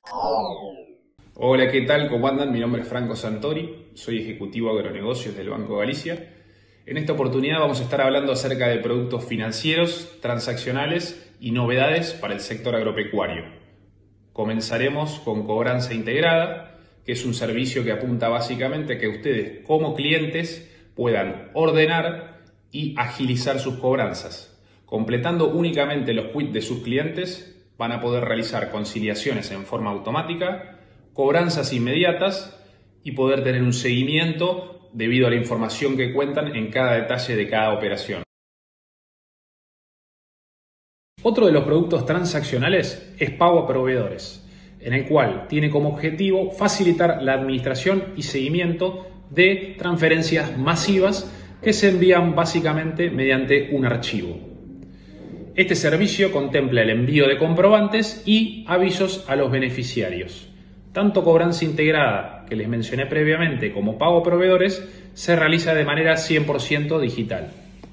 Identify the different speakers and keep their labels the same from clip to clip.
Speaker 1: Hola, ¿qué tal? ¿Cómo andan? Mi nombre es Franco Santori, soy ejecutivo agronegocios del Banco Galicia. En esta oportunidad vamos a estar hablando acerca de productos financieros, transaccionales y novedades para el sector agropecuario. Comenzaremos con cobranza integrada, que es un servicio que apunta básicamente a que ustedes como clientes puedan ordenar y agilizar sus cobranzas. Completando únicamente los quits de sus clientes, van a poder realizar conciliaciones en forma automática, cobranzas inmediatas y poder tener un seguimiento debido a la información que cuentan en cada detalle de cada operación. Otro de los productos transaccionales es pago a proveedores, en el cual tiene como objetivo facilitar la administración y seguimiento de transferencias masivas que se envían básicamente mediante un archivo. Este servicio contempla el envío de comprobantes y avisos a los beneficiarios. Tanto cobranza integrada, que les mencioné previamente, como pago a proveedores, se realiza de manera 100% digital.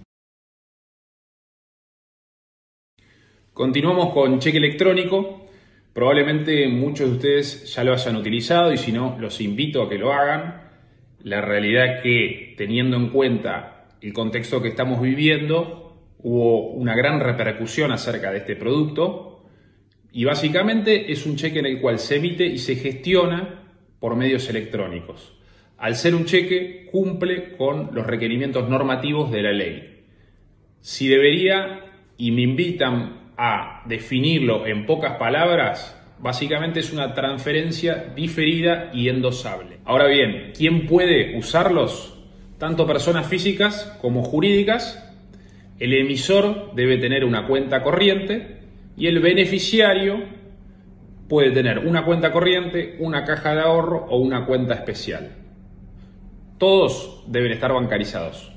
Speaker 1: Continuamos con cheque electrónico. Probablemente muchos de ustedes ya lo hayan utilizado y si no, los invito a que lo hagan. La realidad es que, teniendo en cuenta el contexto que estamos viviendo, hubo una gran repercusión acerca de este producto. Y básicamente es un cheque en el cual se emite y se gestiona por medios electrónicos. Al ser un cheque, cumple con los requerimientos normativos de la ley. Si debería, y me invitan a definirlo en pocas palabras, básicamente es una transferencia diferida y endosable. Ahora bien, ¿quién puede usarlos? Tanto personas físicas como jurídicas. El emisor debe tener una cuenta corriente y el beneficiario puede tener una cuenta corriente, una caja de ahorro o una cuenta especial. Todos deben estar bancarizados.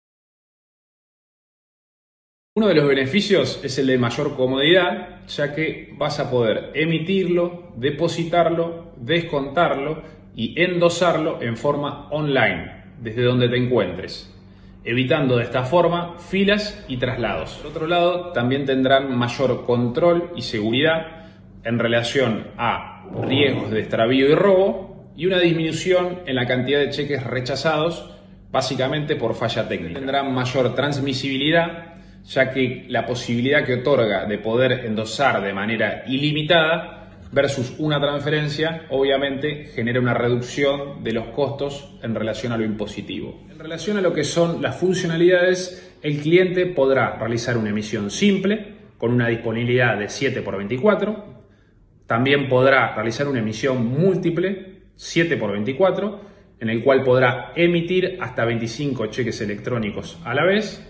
Speaker 1: Uno de los beneficios es el de mayor comodidad, ya que vas a poder emitirlo, depositarlo, descontarlo y endosarlo en forma online, desde donde te encuentres, evitando de esta forma filas y traslados. Por otro lado, también tendrán mayor control y seguridad en relación a riesgos de extravío y robo y una disminución en la cantidad de cheques rechazados, básicamente por falla técnica. Tendrán mayor transmisibilidad, ya que la posibilidad que otorga de poder endosar de manera ilimitada versus una transferencia, obviamente genera una reducción de los costos en relación a lo impositivo. En relación a lo que son las funcionalidades, el cliente podrá realizar una emisión simple con una disponibilidad de 7x24. También podrá realizar una emisión múltiple 7x24, en el cual podrá emitir hasta 25 cheques electrónicos a la vez.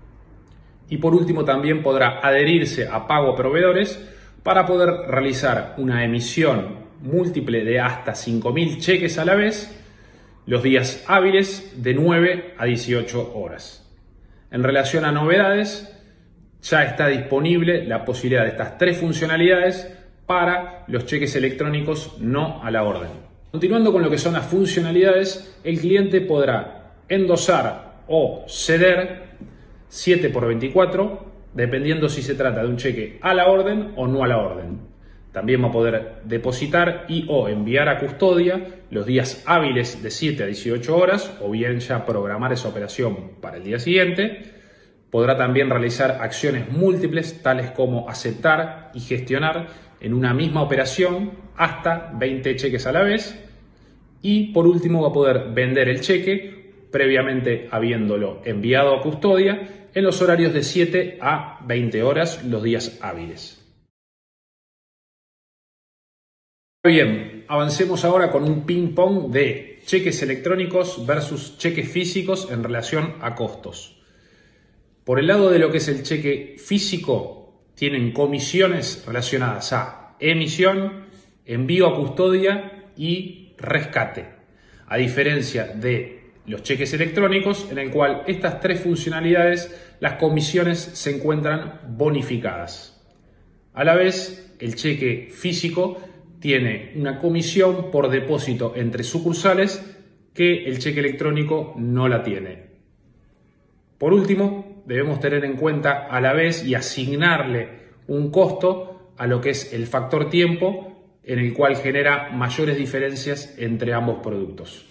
Speaker 1: Y por último también podrá adherirse a pago a proveedores para poder realizar una emisión múltiple de hasta 5.000 cheques a la vez los días hábiles de 9 a 18 horas. En relación a novedades, ya está disponible la posibilidad de estas tres funcionalidades para los cheques electrónicos no a la orden. Continuando con lo que son las funcionalidades, el cliente podrá endosar o ceder 7x24, dependiendo si se trata de un cheque a la orden o no a la orden. También va a poder depositar y o enviar a custodia los días hábiles de 7 a 18 horas o bien ya programar esa operación para el día siguiente. Podrá también realizar acciones múltiples tales como aceptar y gestionar en una misma operación hasta 20 cheques a la vez. Y por último va a poder vender el cheque previamente habiéndolo enviado a custodia en los horarios de 7 a 20 horas los días hábiles. Bien, avancemos ahora con un ping-pong de cheques electrónicos versus cheques físicos en relación a costos. Por el lado de lo que es el cheque físico, tienen comisiones relacionadas a emisión, envío a custodia y rescate, a diferencia de los cheques electrónicos, en el cual estas tres funcionalidades, las comisiones se encuentran bonificadas. A la vez, el cheque físico tiene una comisión por depósito entre sucursales que el cheque electrónico no la tiene. Por último, debemos tener en cuenta a la vez y asignarle un costo a lo que es el factor tiempo en el cual genera mayores diferencias entre ambos productos.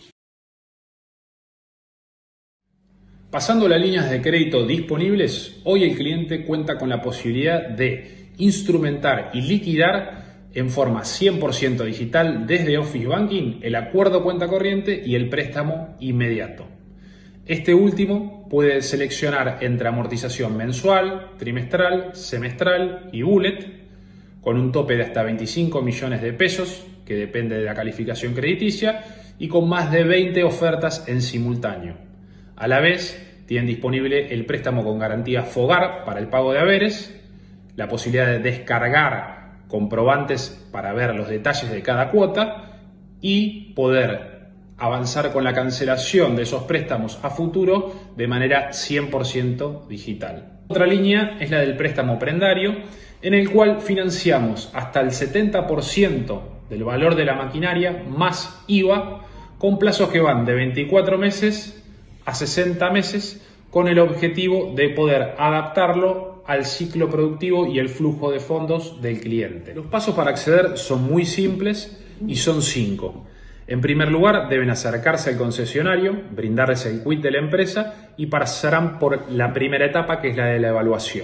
Speaker 1: Pasando a las líneas de crédito disponibles, hoy el cliente cuenta con la posibilidad de instrumentar y liquidar en forma 100% digital desde Office Banking el acuerdo cuenta corriente y el préstamo inmediato. Este último puede seleccionar entre amortización mensual, trimestral, semestral y bullet, con un tope de hasta 25 millones de pesos, que depende de la calificación crediticia, y con más de 20 ofertas en simultáneo. A la vez, tienen disponible el préstamo con garantía FOGAR para el pago de haberes, la posibilidad de descargar comprobantes para ver los detalles de cada cuota y poder avanzar con la cancelación de esos préstamos a futuro de manera 100% digital. Otra línea es la del préstamo prendario, en el cual financiamos hasta el 70% del valor de la maquinaria más IVA, con plazos que van de 24 meses a 60 meses, con el objetivo de poder adaptarlo al ciclo productivo y el flujo de fondos del cliente. Los pasos para acceder son muy simples y son 5. En primer lugar, deben acercarse al concesionario, brindarles el quit de la empresa y pasarán por la primera etapa, que es la de la evaluación.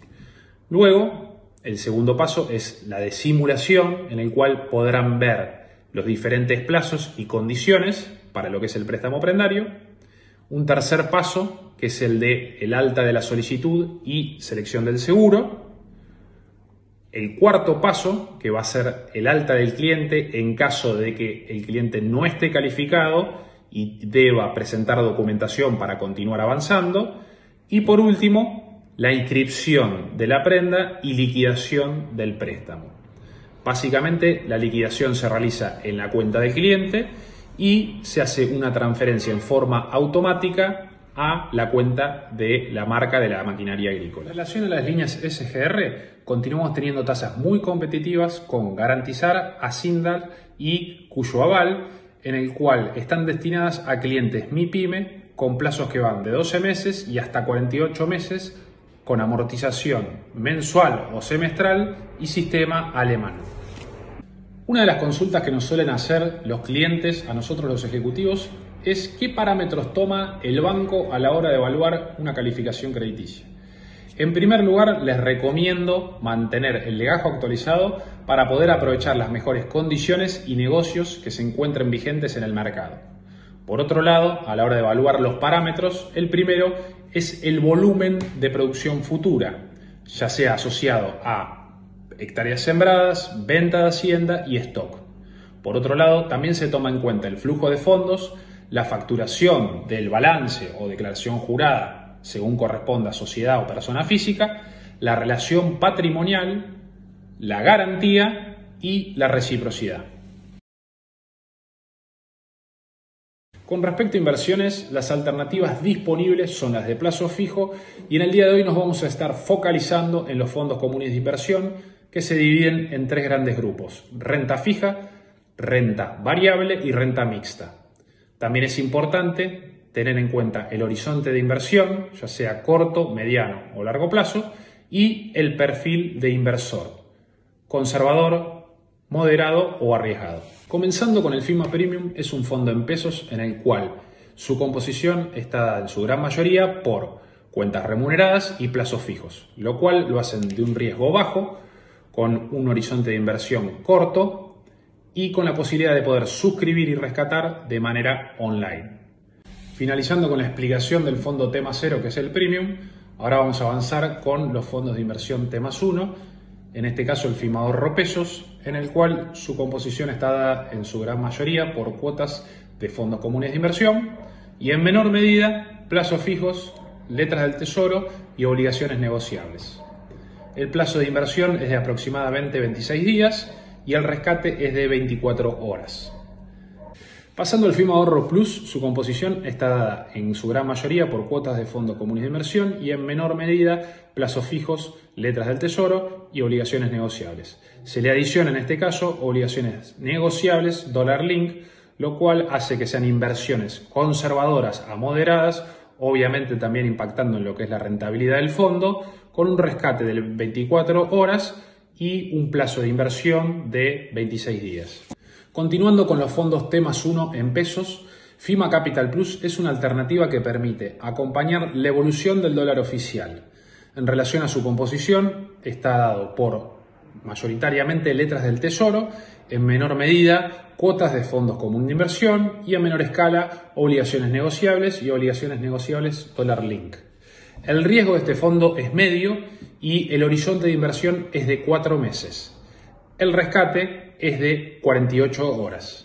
Speaker 1: Luego, el segundo paso es la de simulación, en el cual podrán ver los diferentes plazos y condiciones para lo que es el préstamo prendario. Un tercer paso, que es el de el alta de la solicitud y selección del seguro. El cuarto paso, que va a ser el alta del cliente en caso de que el cliente no esté calificado y deba presentar documentación para continuar avanzando. Y por último, la inscripción de la prenda y liquidación del préstamo. Básicamente, la liquidación se realiza en la cuenta del cliente y se hace una transferencia en forma automática a la cuenta de la marca de la maquinaria agrícola. En relación a las líneas SGR, continuamos teniendo tasas muy competitivas con Garantizar, Asindal y Cuyo Aval, en el cual están destinadas a clientes MIPYME con plazos que van de 12 meses y hasta 48 meses, con amortización mensual o semestral y sistema alemán. Una de las consultas que nos suelen hacer los clientes a nosotros los ejecutivos es qué parámetros toma el banco a la hora de evaluar una calificación crediticia. En primer lugar, les recomiendo mantener el legajo actualizado para poder aprovechar las mejores condiciones y negocios que se encuentren vigentes en el mercado. Por otro lado, a la hora de evaluar los parámetros, el primero es el volumen de producción futura, ya sea asociado a hectáreas sembradas, venta de hacienda y stock. Por otro lado, también se toma en cuenta el flujo de fondos, la facturación del balance o declaración jurada, según corresponda a sociedad o persona física, la relación patrimonial, la garantía y la reciprocidad. Con respecto a inversiones, las alternativas disponibles son las de plazo fijo y en el día de hoy nos vamos a estar focalizando en los fondos comunes de inversión, que se dividen en 3 grandes grupos: renta fija, renta variable y renta mixta. También es importante tener en cuenta el horizonte de inversión, ya sea corto, mediano o largo plazo, y el perfil de inversor: conservador, moderado o arriesgado. Comenzando con el FIMA Premium, es un fondo en pesos en el cual su composición está dada en su gran mayoría por cuentas remuneradas y plazos fijos, lo cual lo hacen de un riesgo bajo, con un horizonte de inversión corto y con la posibilidad de poder suscribir y rescatar de manera online. Finalizando con la explicación del fondo T+0, que es el Premium, ahora vamos a avanzar con los fondos de inversión T+1, en este caso el FIMA Ahorro Pesos, en el cual su composición está dada en su gran mayoría por cuotas de fondos comunes de inversión y en menor medida plazos fijos, letras del tesoro y obligaciones negociables. El plazo de inversión es de aproximadamente 26 días y el rescate es de 24 horas. Pasando al FIMA Ahorro Plus, su composición está dada en su gran mayoría por cuotas de fondos comunes de inversión y en menor medida plazos fijos, letras del tesoro y obligaciones negociables. Se le adiciona en este caso obligaciones negociables dólar link, lo cual hace que sean inversiones conservadoras a moderadas, obviamente también impactando en lo que es la rentabilidad del fondo, con un rescate de 24 horas y un plazo de inversión de 26 días. Continuando con los fondos T+1 en pesos, FIMA Capital Plus es una alternativa que permite acompañar la evolución del dólar oficial. En relación a su composición, está dado por mayoritariamente letras del Tesoro, en menor medida cuotas de fondos comunes de inversión y a menor escala obligaciones negociables y obligaciones negociables dólar link. El riesgo de este fondo es medio y el horizonte de inversión es de 4 meses. El rescate es de 48 horas.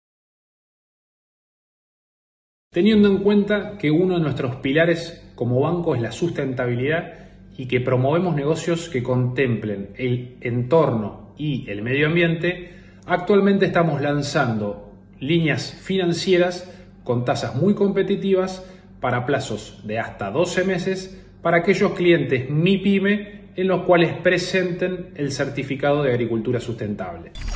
Speaker 1: Teniendo en cuenta que uno de nuestros pilares como banco es la sustentabilidad y que promovemos negocios que contemplen el entorno y el medio ambiente, actualmente estamos lanzando líneas financieras con tasas muy competitivas para plazos de hasta 12 meses para aquellos clientes MIPYME en los cuales presenten el certificado de agricultura sustentable.